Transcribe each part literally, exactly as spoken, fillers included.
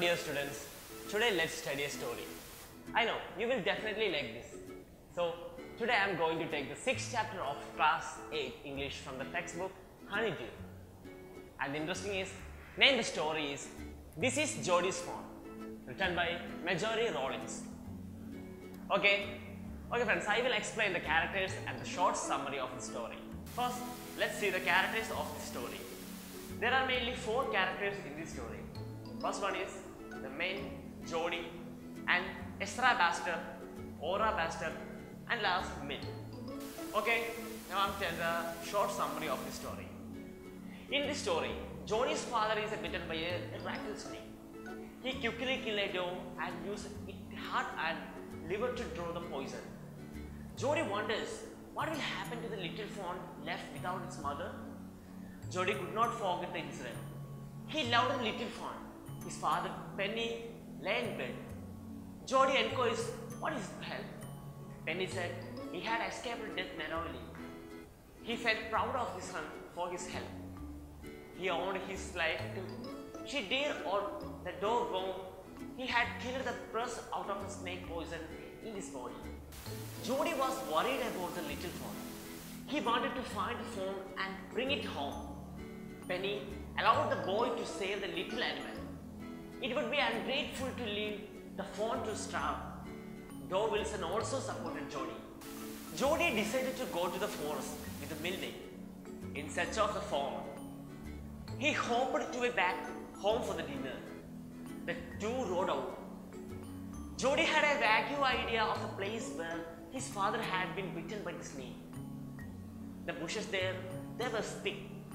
dear students, today let's study a story. I know you will definitely like this. So today I am going to take the sixth chapter of class eight English from the textbook Honeydew. And the interesting is, name the story is This is Jodie's Phone, written by Marjorie Rollins. Okay, okay friends, I will explain the characters and the short summary of the story. First, let's see the characters of the story. There are mainly four characters in this story. First one is the main Jodie and Ezra Baxter, Ora Baxter, and last Mill. Okay, now I'm telling the short summary of the story. In this story, Jodie's father is bitten by a rattlesnake. He quickly killed a dog and used its heart and liver to draw the poison. Jodie wonders what will happen to the little fawn left without its mother. Jodie could not forget the incident. He loved the little fawn. His father, Penny, lay in bed. Jodie inquires what is help. Penny said he had escaped death narrowly. He felt proud of his son for his help. He owed his life to she dare or the dog bone. He had killed the pus out of the snake poison in his body. Jodie was worried about the little fawn. He wanted to find the fawn and bring it home. Penny allowed the boy to save the little animal. It would be ungrateful to leave the fawn to starve. Though Wilson also supported Jodie. Jodie decided to go to the forest with Milne in search of the fawn. He hoped to be back home for the dinner. The two rode out. Jodie had a vague idea of the place where his father had been bitten by the snake. The bushes there, they were thick.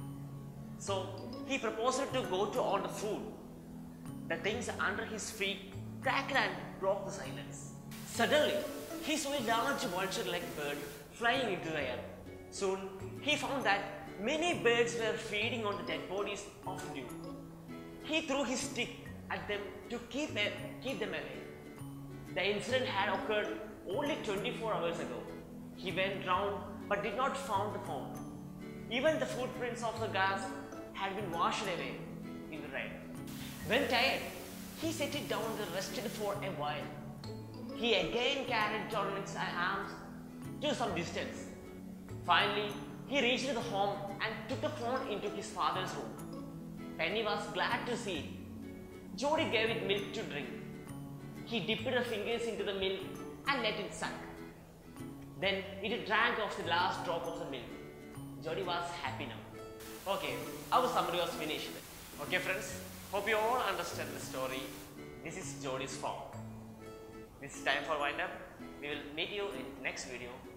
So he proposed to go to on the food. The things under his feet crackled and broke the silence. Suddenly, he saw a large vulture-like bird flying into the air. Soon, he found that many birds were feeding on the dead bodies of dew. He threw his stick at them to keep, a, keep them away. The incident had occurred only twenty-four hours ago. He went round but did not find the fawn. Even the footprints of the guards had been washed away in the rain. When tired, he set it down and rested for a while. He again carried it on its arms to some distance. Finally, he reached the home and took the fawn into his father's room. Penny was glad to see it. Jodie gave it milk to drink. He dipped her fingers into the milk and let it suck. Then it drank off the last drop of the milk. Jodie was happy now. Okay, our summary was finished. Okay friends, hope you all understand the story. This is Jodie's Phone. This is time for wind up. We will meet you in next video.